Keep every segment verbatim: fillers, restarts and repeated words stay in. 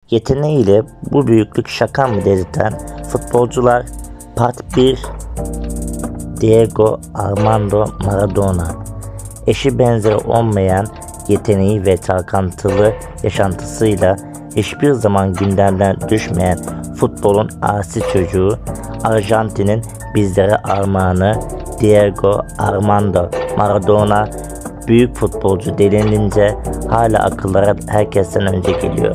Yeteneğiyle bu büyüklük şaka mı dedirten futbolcular. Part bir. Diego Armando Maradona. Eşi benzeri olmayan yeteneği ve çalkantılı yaşantısıyla hiçbir zaman gündemden düşmeyen futbolun asi çocuğu, Arjantin'in bizlere armağanı Diego Armando Maradona, büyük futbolcu denilince hala akıllara herkesten önce geliyor.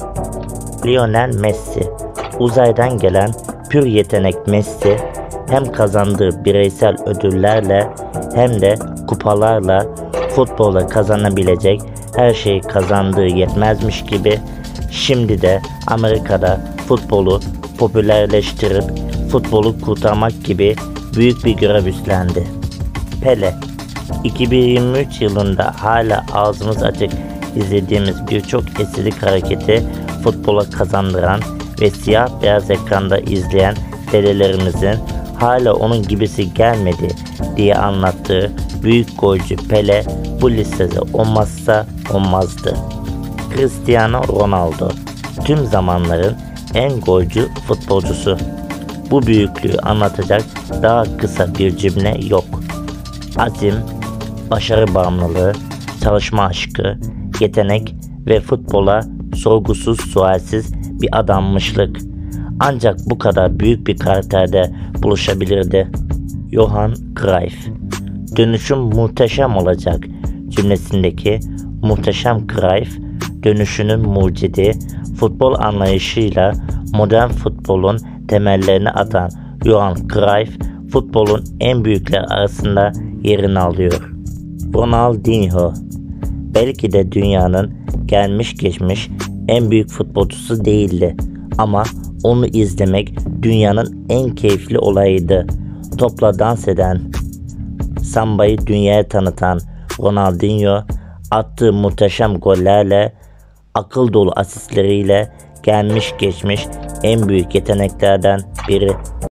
Lionel Messi. Uzaydan gelen pür yetenek Messi, hem kazandığı bireysel ödüllerle hem de kupalarla futbolda kazanabilecek her şeyi kazandığı yetmezmiş gibi şimdi de Amerika'da futbolu popülerleştirip futbolu kurtarmak gibi büyük bir görev üstlendi. Pele. iki bin yirmi üç yılında hala ağzımız açık izlediğimiz birçok esirlik hareketi futbola kazandıran ve siyah beyaz ekranda izleyen dedelerimizin hala onun gibisi gelmedi diye anlattığı büyük golcü Pele bu listede olmazsa olmazdı. Cristiano Ronaldo. Tüm zamanların en golcü futbolcusu. Bu büyüklüğü anlatacak daha kısa bir cümle yok. Azim, başarı bağımlılığı, çalışma aşkı, yetenek ve futbola sorgusuz sualsiz bir adanmışlık. Ancak bu kadar büyük bir karakterde buluşabilirdi. Johan Cruyff. Dönüşüm muhteşem olacak cümlesindeki muhteşem Cruyff, dönüşünün mucidi, futbol anlayışıyla modern futbolun temellerini atan Johan Cruyff, futbolun en büyükleri arasında yerini alıyor. Ronaldinho. Belki de dünyanın gelmiş geçmiş en büyük futbolcusu değildi ama onu izlemek dünyanın en keyifli olayıydı. Topla dans eden, sambayı dünyaya tanıtan Ronaldinho, attığı muhteşem gollerle, akıl dolu asistleriyle gelmiş geçmiş en büyük yeteneklerden biri.